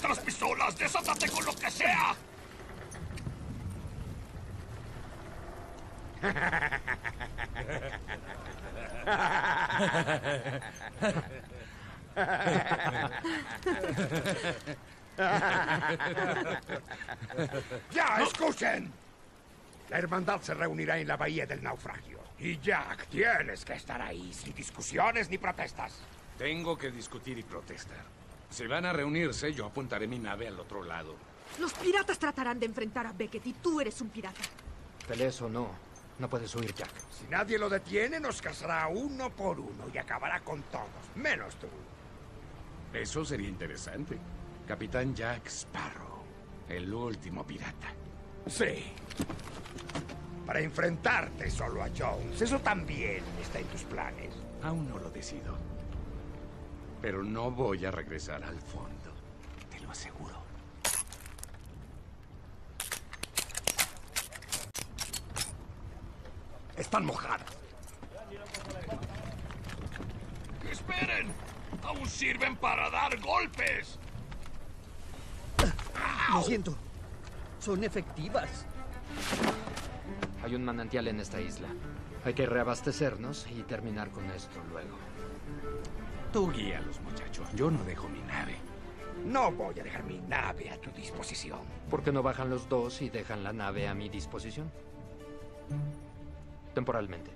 vuestras pistolas! ¡Desátate con lo que sea! ¡Ya, escuchen! La hermandad se reunirá en la bahía del naufragio. Y Jack, tienes que estar ahí, sin discusiones ni protestas. Tengo que discutir y protestar. Si van a reunirse, yo apuntaré mi nave al otro lado. Los piratas tratarán de enfrentar a Beckett y tú eres un pirata. Pelees o no, no puedes huir, Jack. Si nadie lo detiene, nos cazará uno por uno y acabará con todos, menos tú. Eso sería interesante. Capitán Jack Sparrow, el último pirata. Sí. Para enfrentarte solo a Jones. Eso también está en tus planes. Aún no lo decido. Pero no voy a regresar al fondo. Te lo aseguro. Están mojadas. ¡Esperen! ¡Aún sirven para dar golpes! Lo siento. Son efectivas. Hay un manantial en esta isla. Hay que reabastecernos y terminar con esto luego. Tú guíalos, muchachos. Yo no dejo mi nave. No voy a dejar mi nave a tu disposición. ¿Por qué no bajan los dos y dejan la nave a mi disposición? Temporalmente.